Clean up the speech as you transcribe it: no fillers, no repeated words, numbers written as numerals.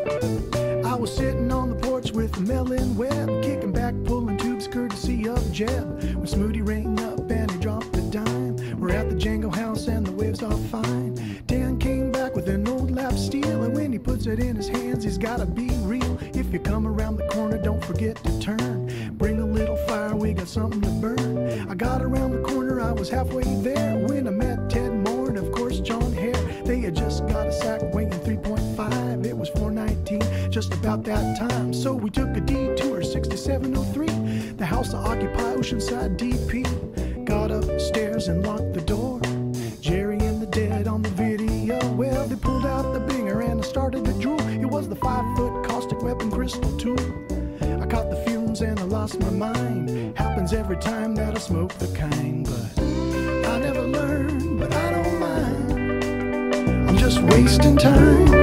I was sitting on the porch with a melon web, kicking back, pulling tubes courtesy of Jeb, when Smooty rang up and he dropped a dime. We're at the Django house and the waves are fine. Dan came back with an old lap steel, and when he puts it in his hands, he's gotta be real. If you come around the corner, don't forget to turn. Bring a little fire, we got something to burn. I got around the corner, I was halfway there, when I met Ted Moore and of course John Hare. They had just got a sack weighing 3.5. It was 419, just about that time. So we took a detour, 6703, the house to occupy, Oceanside DP. Got upstairs and locked the door. Jerry and the Dead on the video. Well, they pulled out the binger and I started to drool. It was the 5-foot caustic weapon crystal tool. I caught the fumes and I lost my mind. Happens every time that I smoke the kind. But I never learned, but I don't mind. I'm just wasting time.